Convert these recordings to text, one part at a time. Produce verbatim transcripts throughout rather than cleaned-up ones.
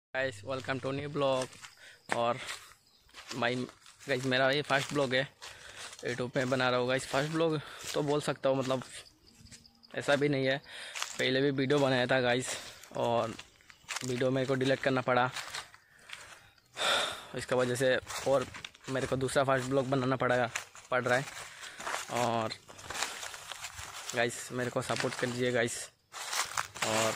Guys welcome to new blog. और my guys मेरा ये फर्स्ट ब्लॉग है, यूट्यूब पे बना रहा हूँ गाइस। फर्स्ट ब्लॉग तो बोल सकता हूँ, मतलब ऐसा भी नहीं है, पहले भी वीडियो बनाया था गाइस और वीडियो मेरे को डिलीट करना पड़ा इसका वजह से, और मेरे को दूसरा फर्स्ट ब्लॉग बनाना पड़ा पड़ रहा है। और गाइस मेरे को सपोर्ट कर दीजिए गाइस। और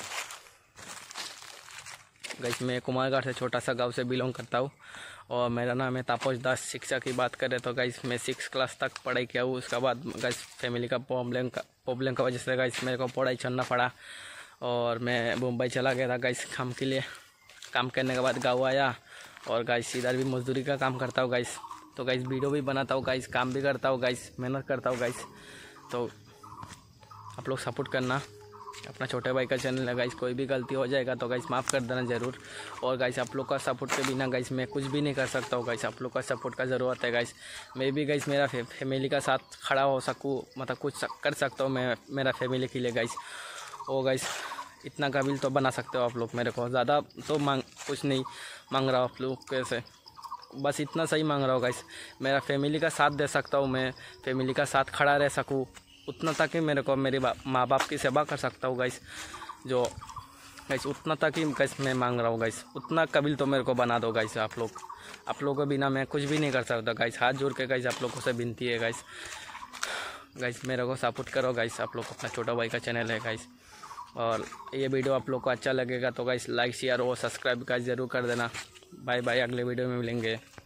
गाइस मैं कुमारघाट से छोटा सा गांव से बिलोंग करता हूँ और मेरा नाम है तापस दास। शिक्षा की बात करें तो गाइस मैं सिक्स क्लास तक पढ़ाई किया हूँ। उसके बाद गाइस फैमिली का प्रॉब्लम का प्रॉब्लम का वजह से गाइस मेरे को पढ़ाई छोड़ना पड़ा और मैं मुंबई चला गया था गाइस काम के लिए। काम करने के बाद गाँव आया और गाइस इधर भी मजदूरी का काम करता हूँ गाइस। तो गाइस वीडियो भी बनाता हूँ गाइस, काम भी करता हूँ गाइस, मेहनत करता हूँ गाइस। तो आप लोग सपोर्ट करना, अपना छोटे भाई का चैनल है गाइस। कोई भी गलती हो जाएगा तो गाइस माफ़ कर देना ज़रूर। और गाइस आप लोग का सपोर्ट के बिना गाइस मैं कुछ भी नहीं कर सकता हूँ गाइस। आप लोग का सपोर्ट का ज़रूरत है गाइस। मैं भी गाइस मेरा फे, फैमिली का साथ खड़ा हो सकूँ, मतलब कुछ कर सकता हूँ मैं मेरा फैमिली के लिए गाइस। ओ गाइस इतना काबिल तो बना सकते हो आप लोग मेरे को। ज़्यादा तो मांग कुछ नहीं मांग रहा हूँ आप लोग कैसे, बस इतना सही मांग रहा हूँ गाइस। मेरा फैमिली का साथ दे सकता हूँ मैं, फैमिली का साथ खड़ा रह सकूँ उतना तक ही मेरे को मेरे माँ बाप की सेवा कर सकता हूँ गाइस। जो गाइस उतना तक ही गाइस मैं मांग रहा हूँ गाइस। उतना काबिल तो मेरे को बना दो गाइस आप लोग। आप लोगों के बिना मैं कुछ भी नहीं कर सकता गाइस। हाथ जोड़ के गाइस आप लोगों से विनती है गाइस। गाइस मेरे को सपोर्ट करो गाइस। आप लोग अपना छोटा भाई का चैनल है गाइस। और ये वीडियो आप लोग को अच्छा लगेगा तो गाइस लाइक शेयर और सब्सक्राइब गाइस ज़रूर कर देना। बाय बाय, अगले वीडियो में मिलेंगे।